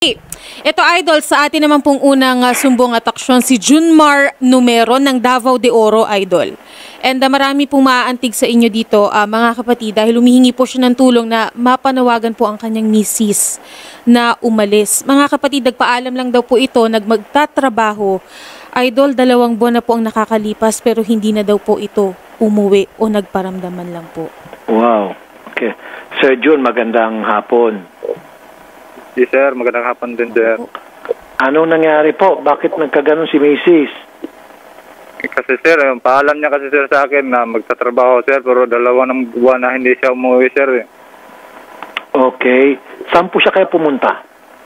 Shari, ito idol, sa atin naman pong unang sumbong at aksyon si Junmar Numero ng Davao de Oro, idol. And marami pong maaantig sa inyo dito, mga kapatid, dahil humihingi po siya ng tulong na mapanawagan po ang kanyang misis na umalis. Mga kapatid, nagpaalam lang daw po ito, magtatrabaho. Idol, 2 buwan na po ang nakakalipas pero hindi na daw po ito umuwi o nagparamdaman lang po. Wow. Okay. Sir Jun, magandang hapon. Yes, sir. Magandang hapon din, sir. Anong nangyari po? Bakit nagkaganon si Mrs.? Kasi, sir, paalam niya kasi, sir, sa akin na magtatrabaho, sir, pero 2 buwan na hindi siya umuwi, sir. Okay. Saan po siya kaya pumunta?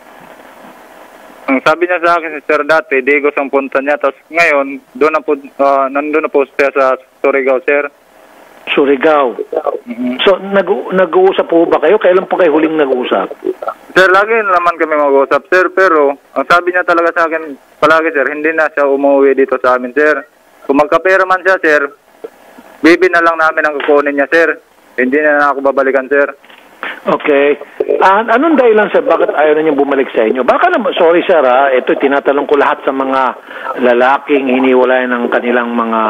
Ang sabi niya sa akin, sir, dati, Digos ang punta niya. Tapos ngayon, nandun na po siya sa Surigao, sir. Surigao. So, nag-uusap po ba kayo? Kailan po kayo huling nag-uusap? Sir, lagi naman kami mag-uusap, sir. Pero, ang sabi niya talaga sa akin, palagi, sir, hindi na siya umuwi dito sa amin, sir. Kung magkapera man siya, sir, bibi na lang namin ang kukunin niya, sir. Hindi na ako babalikan, sir. Okay. Anong dahilan, sir? Bakit ayaw na niyang bumalik sa inyo? Baka naman, sorry, sir, ito, tinatanong ko lahat sa mga lalaking hiniwalay ng kanilang mga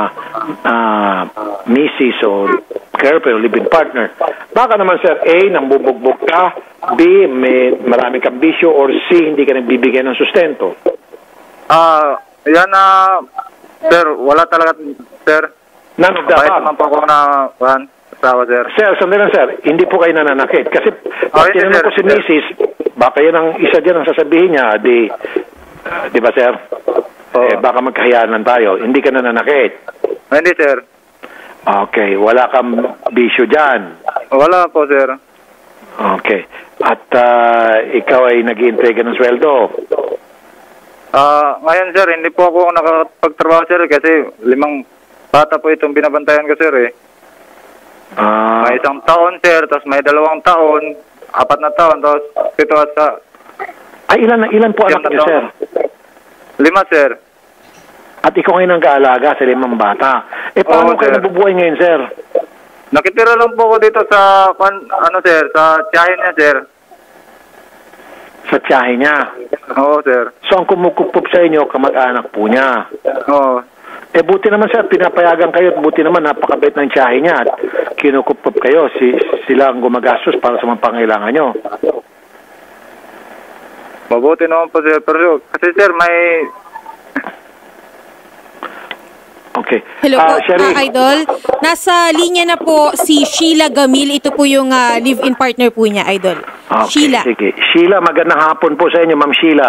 misis o girlfriend o live-in partner. Baka naman, sir, A, nambubugbog ka, B, may marami kang bisyo, or C, hindi ka nagbibigay ng sustento. Yan sir, wala talaga, sir. None of the above. Kahit naman po ako na, asawa, sir. Sir, sandali lang, sir. Hindi po kayo nananakit. Kasi, pag tinanong ko si Mrs., baka yan ang isa dyan ang sasabihin niya, di ba, sir? Baka magkahiyaan lang tayo. Hindi ka nananakit. Hindi, sir. Okay. Wala kang bisyo dyan. Wala po, sir. Okay. At ikaw ay nag-iintriga ng sweldo? Ngayon, sir, hindi po ako nakapagtrabaho, sir, kasi 5 bata po itong binabantayan ko, sir, eh. May 1 taon, sir, tapos may 2 taon, 4 na taon, tapos 7 sa... ilan po anak niyo, sir? 5, sir. At ikaw ngayon ang kaalaga sa 5 bata. Paano kayo nabubuhay ngayon, sir? Nakitira lang po ako dito sa, sir, sa tiyahin niya, sir. Sa tiyahin niya? Oo, sir. So, ang kumukupup sa inyo, kamag-anak po niya? Oo. Buti naman, sir, pinapayagan kayo at buti naman, napakabait ng tiyahin niya at kinukupup kayo. Sila ang gumagastos para sa mga pangailangan nyo. Mabuti naman po, sir. Pero, kasi, sir, may... Okay. Hello po, idol. Nasa linya na po si Sheila Gamil. Ito po yung live-in partner po niya, idol. Okay, Sheila. Sige. Sheila, magandang hapon po sa inyo, Ma'am Sheila.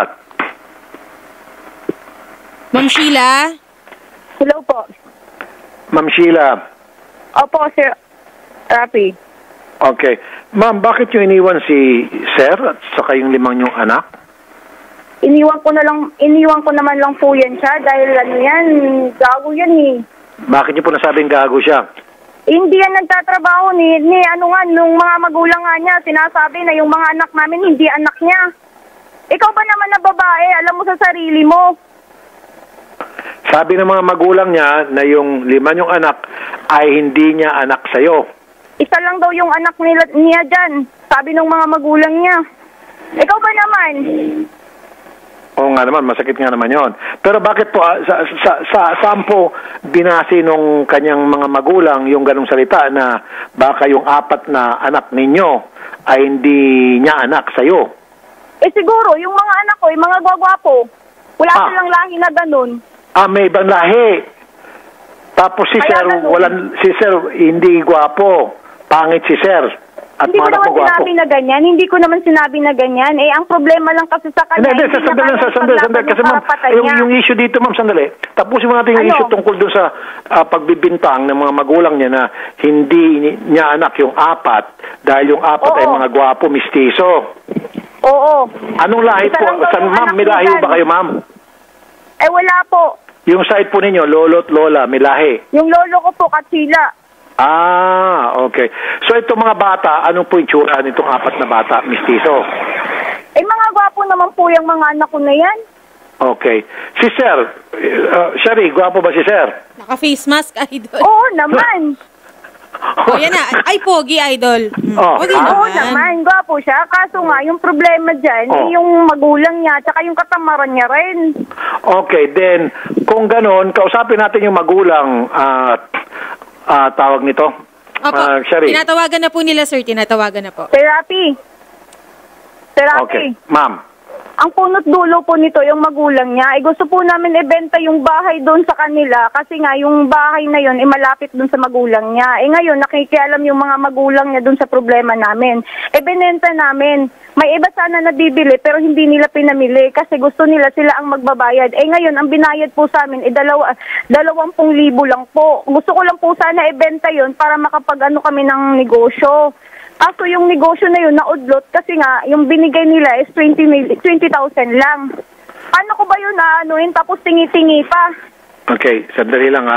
Ma'am Sheila? Hello po. Ma'am Sheila. Opo, Sir Rafi. Okay. Ma'am, bakit yung iniwan si Sir at saka yung 5 niyong anak? Iniwan ko naman lang po yan siya dahil gago yan eh. Bakit niyo po nasabing gago siya? Hindi yan nagtatrabaho nung mga magulang nga niya, sinasabi na yung mga anak namin hindi anak niya. Ikaw ba naman na babae, alam mo sa sarili mo? Sabi ng mga magulang niya na yung 5 niyong anak ay hindi niya anak sa'yo. Isa lang daw yung anak niya dyan, sabi ng mga magulang niya. Ikaw ba naman? Oo nga naman, masakit nga naman yon. Pero bakit po, saan po binasi nung kanyang mga magulang yung ganong salita na baka yung 4 na anak ninyo ay hindi niya anak sa'yo? Siguro, yung mga anak ko, yung mga gwagwapo, wala silang lahi na ganun. May ibang lahi. Tapos si Sir, hindi gwapo. Pangit si Sir. At hindi ko naman sinabi na ganyan. Hindi ko naman sinabi na ganyan. Ang problema lang kasi sa kanya. Sandali. Kasi ma'am, yung issue dito, ma'am, sandali. Tapusin mo natin yung issue tungkol doon sa pagbibintang ng mga magulang niya na hindi niya anak yung 4 dahil yung 4 ay mga gwapo, mistiso. Oo. Anong lahi po? Ma'am, may lahi ba kayo, ma'am? Wala po. Yung side po ninyo, lolo at lola, may lahi? Yung lolo ko po, Katsila. Okay. So itong mga bata, anong po yung tsura nitong 4 na bata, mistiso? Mga gwapo naman po yung mga anak ko na yan. Okay. Si Sir, Shari, gwapo ba si Sir? Naka-face mask, idol. Oo naman. O, yan na. Ay, pogi, idol. Pogi Oo naman. naman, gwapo siya. Kaso nga, yung problema dyan, yung magulang niya, tsaka yung katamaran niya rin. Okay, then, kung ganon, kausapin natin yung magulang, tawag nito. Opo, Sherry. tinatawagan na po nila, sir. Tinatawagan na po. Therapy. Okay, ma'am. Ang punot dulo po nito, yung magulang niya, gusto po namin ibenta yung bahay doon sa kanila kasi nga yung bahay na yun, malapit doon sa magulang niya. Ngayon, nakikialam yung mga magulang niya doon sa problema namin. Binenta namin. May iba sana na bibili pero hindi nila pinamili kasi gusto nila sila ang magbabayad. Ngayon, ang binayad po sa amin, 20,000 lang po. Gusto ko lang po sana ibenta yun para makapag-ano kami ng negosyo. Kaso yung negosyo na yun naudlot kasi nga yung binigay nila is 20,000 lang. Paano ko ba yun anuin tapos tingi-tingi pa? Okay, sandali lang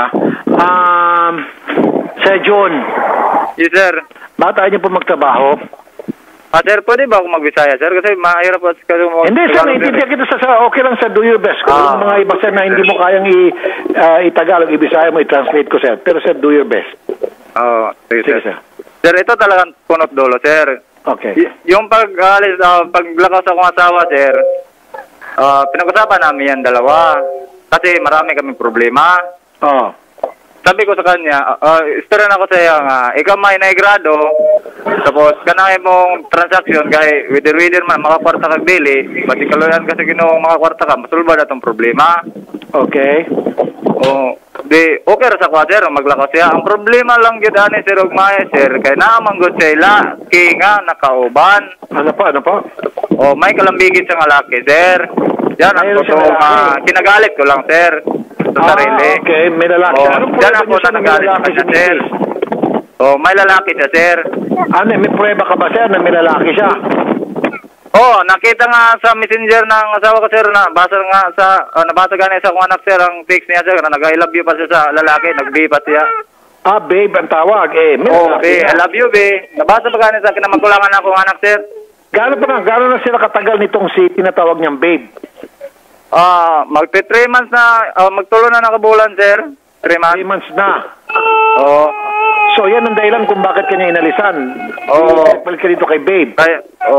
Sir John. Yes, sir. Bakit ayaw niyo po magtrabaho? Sir, pwede ba ako mag-Bisaya, sir? Kasi mahirap po kasi Hindi, sir, naintindihan kita okay lang sir, do your best. Kung yung mga iba sir na hindi mo kayang i-Tagalog, i-Bisaya mo, i-translate ko sir. Pero sir, do your best. Sige, sir. Sir, ito talagang punot dulo, sir. Okay. Yung paglakaw sa akong asawa, sir, pinag-usapan namin yan dalawa. Kasi marami kaming problema. Sabi ko sa kanya, istoran ako sa iya nga, ikaw may naigrado, tapos kanahin mong transaksyon, kaya wither man, makakwarta kag dili, pati kaluyan kasi ginoong makakwarta ka, masulba na itong problema. Okay. Okay ra sa kwa, sir, maglakaw siya. Ang problema lang yun, sir, ugmaya, sir, kaya namanggod sila, nga nakauban. Ano pa? May kalambigin sa laki, sir. Yan ang totoo, kinagalit ko lang, sir. Sa sarili. Okay, may lalaki. Diyan ako na nagalit sa kanya, sir. May lalaki siya, sir. May prueba ka ba, sir, na may lalaki siya? Nakita nga sa messenger ng asawa ko, sir, na nabasa ganit sa akong anak, sir, ang text niya, sir, na nag-I love you pa siya sa lalaki, nag-B pa siya. Babe, ang tawag. I love you, babe. Nabasa pa ganit sa akin na magkulangan akong anak, sir. Gano'n na sila katagal nitong si tinatawag niyang babe? Magti 3 months na, magtulo na nakabulan, sir. 3 months. 3 months na. So, yan ang dahilan kung bakit kanya inalisan. Balik ka dito kay babe. Okay.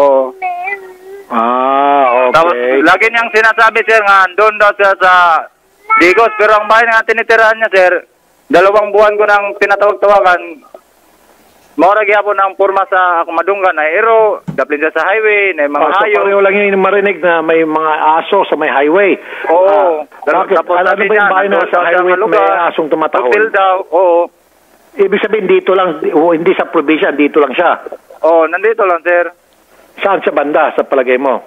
Tapos, lagi niyang sinasabi, sir, nga, doon daw siya sa Digos. Pero ang bahay nga tinitirahan niya, sir, 2 buwan ko nang tinatawag-tawagan. Maura gyapon ang porma sa ako madunggan na ero, daplin siya sa highway, na mga hayo. Pareho lang yung marinig na may mga aso sa may highway. Bakit? Alam ba yung bahay na sa highway may asong tumatahol? Hotel daw, Ibig sabihin dito lang, hindi sa probinsya, dito lang siya. Nandito lang, sir. Saan sa banda, sa palagay mo?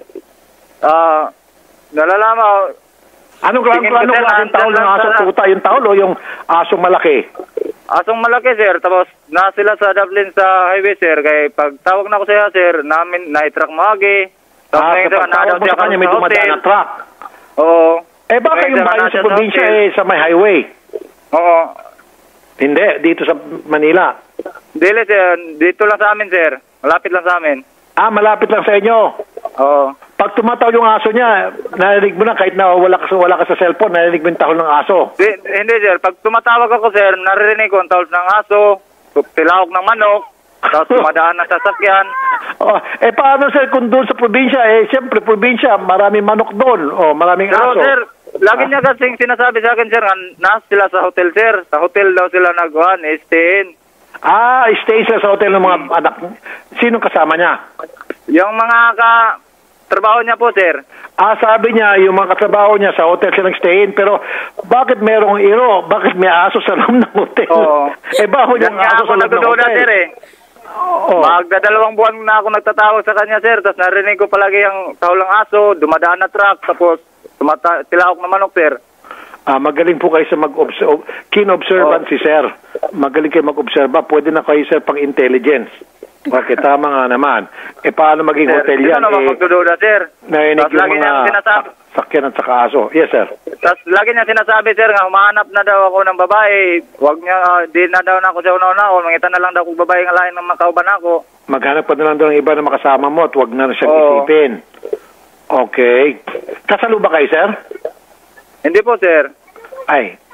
Nalalaman. Anong klaseng tahol ng aso? Tuta yung tahol o yung aso malaki? Asong malaki, sir. Tapos, na sila sa Dublin sa highway, sir. Kaya pag tawag na ko siya, sir, namin na-truck magi. Kapag tawag mo sa kanya, may dumadaan na truck. Baka yung bahay sa probinsya sa may highway? Hindi, dito sa Manila. Dili, sir. Dito lang sa amin, sir. Malapit lang sa amin. Malapit lang sa inyo? Pag tumataw yung aso niya, narinig mo na kahit na wala ka sa cellphone, narinig mo yung tahol ng aso. Hindi, sir. Pag tumatawag ako, sir, naririnig ko ang tahol ng aso, tilawag ng manok, tapos tumadaan na sasakyan. Paano, sir, kung doon sa probinsya, siyempre, probinsya, maraming manok doon, maraming aso. Pero, sir, lagi niya kasing sinasabi sa akin, sir, nas sila sa hotel, sir. Sa hotel daw sila stay-in. Stay sila sa hotel ng mga anak. Sinong kasama niya? Yung mga trabaho niya po, sir. Sabi niya, yung mga katrabaho niya sa hotel silang stay-in, pero bakit merong iro? Bakit may aso sa loob ng hotel? Baho yung aso sa loob ng hotel? Sir, Magda2 buwan na ako nagtatawag sa kanya, sir. Tapos narinig ko palagi ang tahol ng aso, dumadaan na truck, tapos tilawak na manok, sir. Magaling po kayo sa keen-observant si sir. Magaling kayo mag-observa. Pwede na kayo, sir, pang-intelligence. Bakit? Tama nga naman. Paano maging sir, hotel yan? Ito naman magdududa, sir. Narinig yung mga sakyan at saka aso. Yes, sir. Tapos lagi niya sinasabi, sir, nga humahanap na daw ako ng babae. Huwag niya, di na daw na ako sa una-una. O mangita na lang daw kung babae ng lain ng makauban ako. Maghanap pa na lang daw ng iba na makasama mo at huwag na siyang isipin. Okay. Kasalo ba kayo, sir? Hindi po, sir.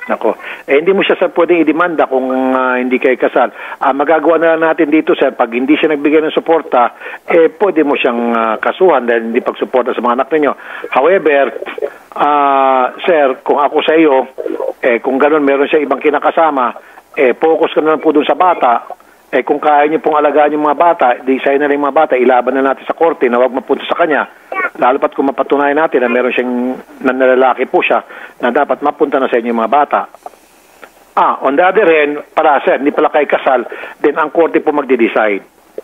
Nako. Hindi mo siya pwedeng idemanda kung hindi kayo kasal. Magagawa na lang natin dito, sir, pag hindi siya nagbigay ng suporta, pwede mo siyang kasuhan dahil hindi pagsuporta sa mga anak ninyo. However, sir, kung ako sa iyo, kung gano'n meron siya ibang kinakasama, focus ka na lang po dun sa bata. Kung kaya niyo pong alagaan yung mga bata, design na rin yung mga bata, ilaban na natin sa korte na huwag mapunta sa kanya. Lalo pat kung mapatunayan natin na meron siyang nanlalaki po siya na dapat mapunta na sa inyo yung mga bata. On the other hand, para sir, hindi pala kayo kasal, then ang korte po magde-decide.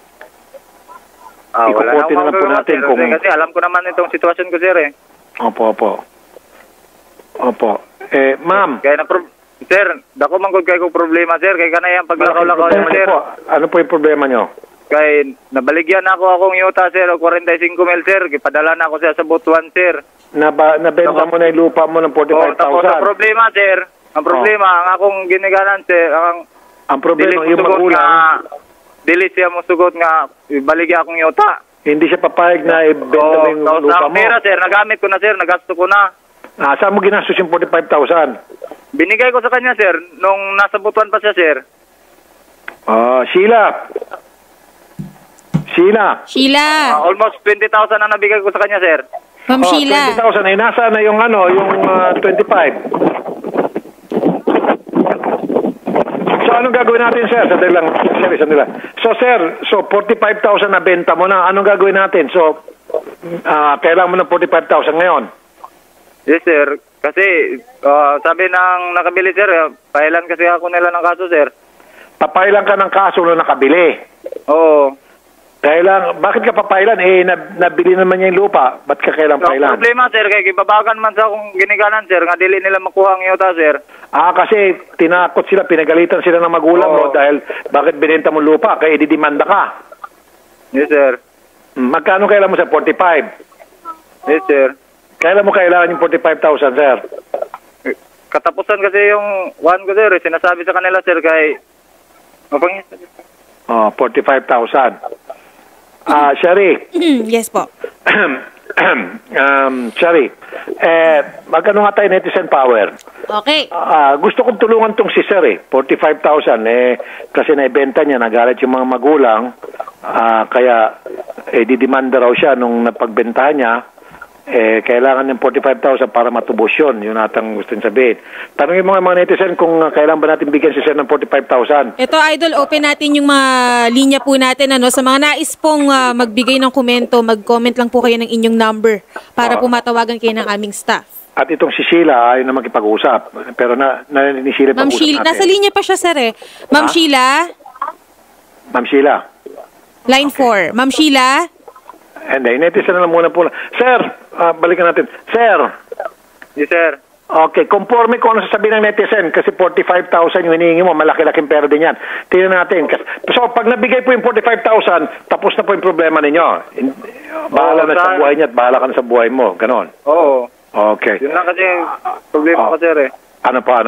Ikukorte na lang po natin sir, kung... Kasi alam ko naman itong sitwasyon ko, sir, Opo. Ma'am. Kaya sir, dako man gud kay ko problema, sir, kay kanayang paglakaw-lakaw niyo, sir. Ano po yung problema nyo? Kay nabaligyan ako akong yuta, sir, o 45 mil, sir. Gipadala na ako siya sa Butuan, sir. Nabenta mo na yung lupa mo ng 45,000. Tapos ang problema, sir, ang akong ginagalan, sir, ang problema yung magulang, dili siya mo sugot nga ibaligya akong yuta. hindi siya papayag na ibenta mo yung lupa mo. Pera, sir, nagamit ko na, sir, nagasto ko na. Saan mo ginastos yung 45,000? Binigay ko sa kanya, sir, nung nasa Butuan pa siya, sir. Sheila. Almost 20,000 na nabigay ko sa kanya, sir. Ma'am Sheila. 20,000 ay nasa na yung 25. So anong gagawin natin, sir? Sandali lang. So sir, 45,000 na benta mo na. Anong gagawin natin? So kailangan mo ng 45,000 ngayon. Yes, sir. Kasi sabi ng nakabili, sir, pailan kasi ako nila ng kaso, sir. Papailan ka ng kaso na nakabili. Oo. Bakit ka papailan? Nabili naman niya yung lupa. Ba't ka kailang pailan? Ang problema, sir, kaya kibabagan man sa akong ginikanan, sir, nga dili nila makuha ang yuta, sir. Kasi tinakot sila, pinagalitan sila ng magulang mo dahil bakit binenta mo lupa? Kaya ididimanda ka. Yes, sir. Magkano kailan mo sa 45? Yes, sir. Kailan mo kailangan yung 45,000, sir? Katapusan kasi yung one ko, sir. Sinasabi sa kanila, sir, kay... 45,000. Sherry. Yes po. Sherry, magkano nga tayo netizen power? Okay. Gusto kong tulungan tong si sir 45,000 kasi naibenta niya, nagalit yung mga magulang, kaya didimanda raw siya nung napagbentahan niya. Kailangan ng 45,000 para matubos yun. Yun natang gusto sabihin. Tanungin mo mga netizen kung kailan ba natin bigyan si sir ng 45,000. Ito, Idol, open natin yung mga linya po natin. Sa mga nais pong magbigay ng komento, mag-comment lang po kayo ng inyong number para po matawagan kayo ng aming staff. At itong si Sheila ayaw na makipag-usap. Pero ni Sheila Ma'am Sheila, nasa linya pa siya, sir. Ma'am Sheila? Ma'am Sheila? Line 4. Ma'am Sheila? Hindi, netizen na lang muna po. Sir, balikan natin. Sir. Yes, sir. Okay, conforme kung ano sasabihin ng netizen kasi 45,000 yung hinihingi mo, malaki-laking pera din yan. Tingnan natin. So, pag nabigay po yung 45,000, tapos na po yung problema ninyo. Bahala na sa buhay niya at bahala ka na sa buhay mo. Ganon. Oo. Okay. Yun lang kasi problema ko, sir, Ano pa?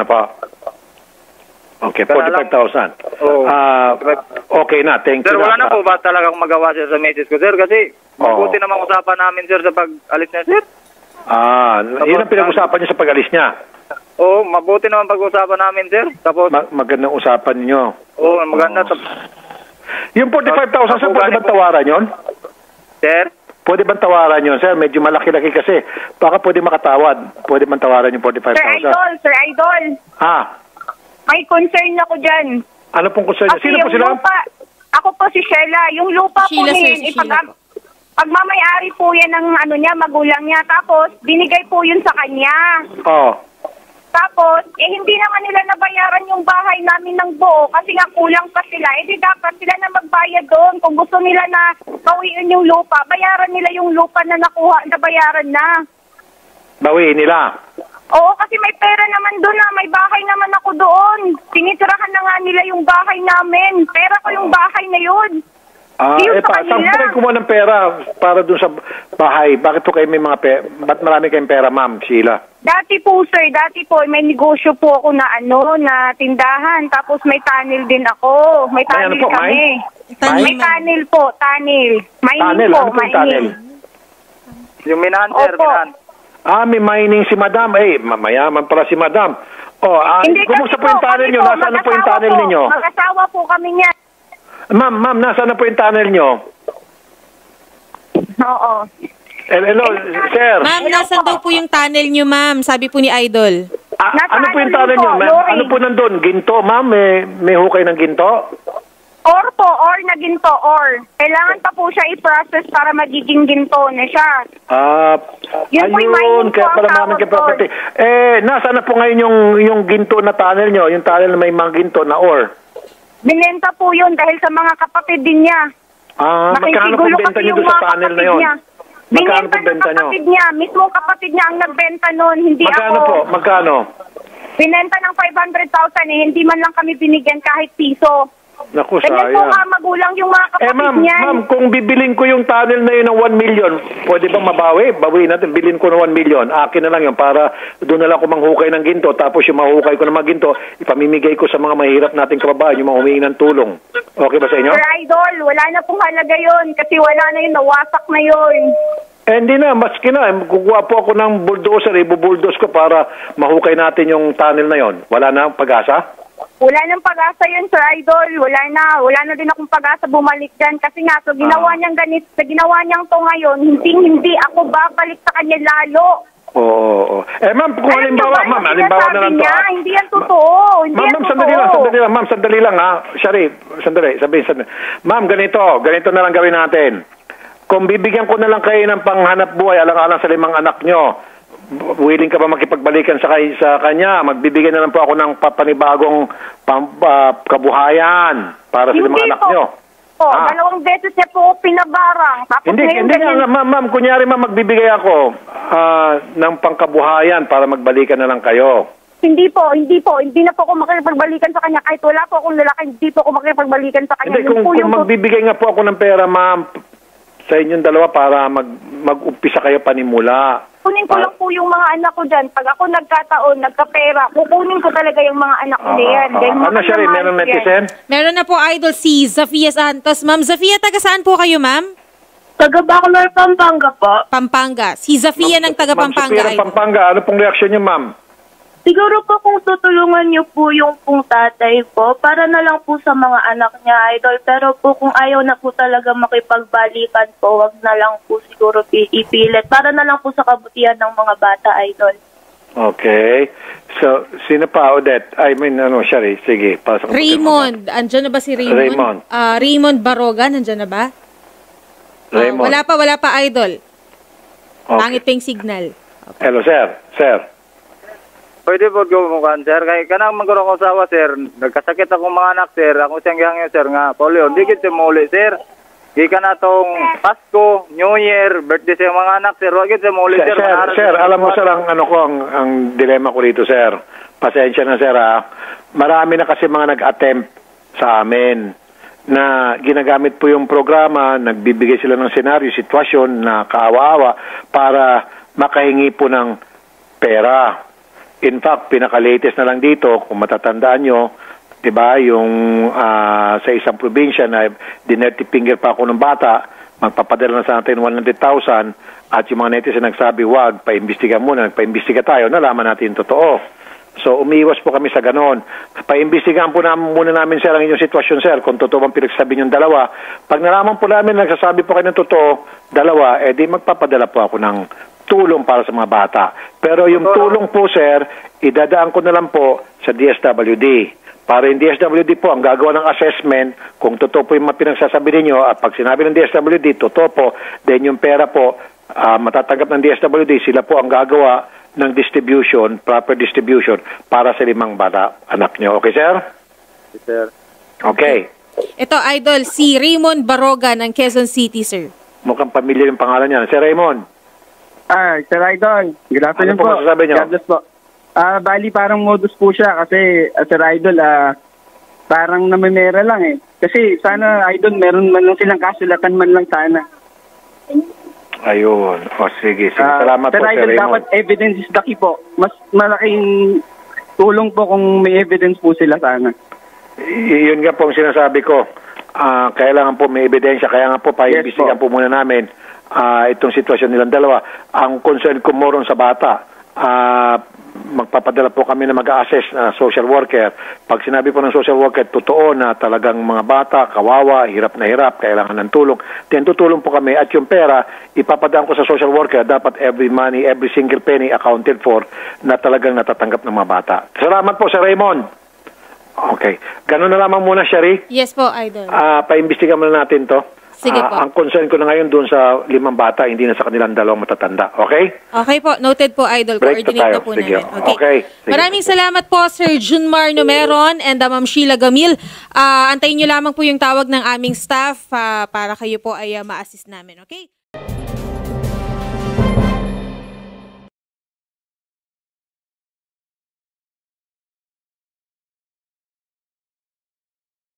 Okay, 45,000. Okay na, thank you. Sir, wala na po ba talagang magawa, sir, sa message ko, sir? Kasi mabuti namang usapan namin, sir, sa pag-alis niya, sir. Yun ang pinag-usapan niya sa pag-alis niya. Oo, mabuti naman pag-usapan namin, sir. Tapos magandang usapan niyo. Oo, maganda. Yung 45,000, sir, pwede bang tawaran yun? Sir? Pwede bang tawaran yun, sir? Medyo malaki-laki kasi. Baka pwede makatawad. Pwede bang tawaran yung 45,000? Sir Idol. May concern ako dyan. Ano pong concern niya? Sino po sila? Ako po si Sheila. Yung lupa po niya, pagmamayari po yan ng magulang niya. Tapos, binigay po yun sa kanya. Tapos, hindi naman nila nabayaran yung bahay namin ng buo kasi nga kulang pa sila. Di dapat sila na magbayad doon. Kung gusto nila na bawiin yung lupa, bayaran nila yung lupa na nabayaran na. Bawiin nila? Oo, kasi may pera naman doon na. May bahay naman ako doon. Tinitirahan na nga nila yung bahay namin. Pera ko yung bahay na yun. Saan po kayo kumuha ng pera para doon sa bahay? Bakit po kayo may mga pera? Ba't marami kayong pera, ma'am, Sheila? Dati po, sir. May negosyo po ako na na tindahan. Tapos may tunnel din ako. May tunnel kami. May tunnel po, tunnel. Mining po, mining. Yung minahan, sir, minahan. May mining si madam. Mayaman pala si madam. kumusta po yung tunnel nyo? Nasaan na po yung tunnel ninyo? Mag-asawa po kami niyan. Ma'am, nasaan na po yung tunnel nyo? Oo. Hello, sir. Ma'am, nasan daw po yung tunnel nyo, ma'am? Sabi po ni Idol. Ano po yung tunnel nyo? Ano po nandun? Ginto, ma'am? May hukay ng ginto? Or po, or na ginto, or. Kailangan pa po siya i-process para magiging ginto na siya. Yun po yung mining po kaya ang pala tawag namin property. Nasaan na po ngayon yung ginto na tunnel nyo? Yung tunnel na may mga ginto na ore? Binenta po yun dahil sa mga kapatid din niya. Magkano po benta nyo doon sa tunnel na yun? Magkano po Binenta ng benta nyo? kapatid niya. Mismo kapatid niya ang nagbenta nun, hindi Magkano ako. po? Magkano? Binenta ng 500,000 hindi man lang kami binigyan kahit piso. Naku, Ganyan po sayang. magulang yung mga kapatid niyan. Ma'am, kung bibiling ko yung tunnel na yun ng 1 million, pwede bang mabawi? Bawiin natin, bilhin ko ng 1 million. Akin na lang yun para doon na lang ako manghukay ng ginto. Tapos yung mahukay ko ng mga ginto, ipamimigay ko sa mga mahirap nating kababayan, yung mga humingi ng tulong. Okay ba sa inyo? Sir Idol, wala na pong halaga yun kasi wala na yun, nawasak na yun. Hindi na, maski na. Kukuha po ako ng bulldozer, ibubuldos ko para mahukay natin yung tunnel na yon. Wala na pag-asa? Wala nang pag-asa yun, Sir Idol. Wala na din akong pag-asa bumalik dyan. Kasi nga, so ginawa niyang ganit, sa ginawa niyang to ngayon, hindi ako babalik sa kanya lalo. Oo. Ma'am, kung halimbawa na lang to. Hindi yan totoo. Ma'am, sandali lang ha. Shari, sandali. Ma'am, ganito na lang gawin natin. Kung bibigyan ko na lang kayo ng panghanap buhay, alang-alang sa 5 anak nyo, willing ka ba makipagbalikan sa kanya? Magbibigay na lang po ako ng panibagong kabuhayan para sa 5 anak nyo. Dalawang beses niya po pinabarang. Tapos Hindi nga, ma'am, kunyari magbibigay ako ng pangkabuhayan para magbalikan na lang kayo. Hindi na po ako makipagbalikan sa kanya. Kahit wala po akong lalaki, hindi po ako makipagbalikan sa kanya. Hindi, kung magbibigay nga po ako ng pera, ma'am, sa inyong dalawa para mag-umpisa kayo panimula. Kunin ko lang po yung mga anak ko dyan. Pag ako nagkataon, nagkapera, kukunin ko talaga yung mga anak ko diyan. Ano siya rin? Meron netizen? Meron na po, Idol, si Zafia Santos. Ma'am Zafia, taga saan po kayo, ma'am? Taga Bacolor, Pampanga po. Pampanga. Si Zafia ng taga Pampanga. Ma'am Zafia ng Pampanga, ano pong reaksyon niyo, ma'am? Siguro po kung tutulungan niyo po yung pong tatay po, para na lang po sa mga anak niya, Idol. Pero po kung ayaw na po talaga makipagbalikan po, wag na lang po siguro ipilit. Para na lang po sa kabutihan ng mga bata, Idol. Okay. So, sino pa, Odette? Shari, sige. Pasok Raymond. Andyan na ba si Raymond? Raymond Baroga, nandyan na ba? Raymond. Wala pa, Idol. Okay. Pangit pa yung signal. Okay. Hello, sir. Pwede po gumukan, sir. Kaya kanang magkaroon ko sawa, sir. Nagkasakit akong mga anak, sir. Ako siyang gihangyo, sir, nga polio. Hindi kita muli, sir. Di ka na tong Pasko, New Year, birthday sa mga anak, sir. Huwag kita muli, sir. Sir, alam mo, sir, ang dilema ko dito, sir. Pasensya na, sir, ha. Marami na kasi mga nag-attempt sa amin na ginagamit po yung programa, nagbibigay sila ng senaryo, sitwasyon na kaawa-awa para makahingi po ng pera. In fact, pinaka-latest na lang dito, kung matatandaan nyo, diba, yung sa isang probinsya na dinerty finger pa ako ng bata, magpapadala na sa atin 100,000 at yung mga netizen nagsabi, wag, paimbestiga muna, nagpaimbestiga tayo, nalaman natin yung totoo. So, umiwas po kami sa ganon. Paimbestigahan po muna namin, sir, ang inyong sitwasyon, sir, kung totoo bang pinagsasabi yung dalawa. Pag nalaman po namin, nagsasabi po kayo ng totoo, dalawa, di magpapadala po ako ng tulong para sa mga bata. Pero yung tulong po, sir, idadaan ko na lang po sa DSWD. Para yung DSWD po ang gagawa ng assessment kung totoo po yung pinagsasabi ninyo at pag sinabi ng DSWD, totoo po, then yung pera po matatanggap ng DSWD, sila po ang gagawa ng distribution, proper distribution para sa 5 bata anak nyo. Okay, sir? Yes, sir. Okay. Ito, Idol, si Raymond Baroga ng Quezon City, sir. Mukhang pamilya yung pangalan niya. Sir Raymond. Sir Idol, good afternoon po. Ano po masasabi niyo? God bless po. Bali parang modus po siya kasi Sir Idol, parang namimera lang eh. Kasi sana Idol, meron man lang silang kasulatan man lang sana. Ayun. O sige. Salamat Sir po, Sir Idol, Raymond. dapat evidence is the key po. Mas malaking tulong po kung may evidence po sila sana. Yun nga po ang sinasabi ko. Kailangan po may ebidensya. Kaya nga po, paimbestigahan po muna namin itong sitwasyon nilang dalawa. Ang concern ko mo ron sa bata, magpapadala po kami na mag-a-assess na social worker. Pag sinabi po ng social worker, totoo na talagang mga bata, kawawa, hirap na hirap, kailangan ng tulong, then tutulong po kami at yung pera, ipapadaan ko sa social worker, dapat every money, every single penny accounted for na talagang natatanggap ng mga bata. Salamat po, Sir Raymond. Okay. Ganun na lamang muna, Sherry. Yes po, Idol. Paimbestigan muna natin to. Sige po. Ang concern ko na ngayon doon sa 5 bata, hindi na sa kanilang 2 matatanda. Okay? Okay po. Noted po, Idol. Break Coordinate na na tayo. po Sige. namin. Okay. Sige. Maraming salamat po, Sir Junmar Numeron and Ma'am Sheila Gamil. Antayin nyo lamang po yung tawag ng aming staff para kayo po ay ma-assist namin. Okay?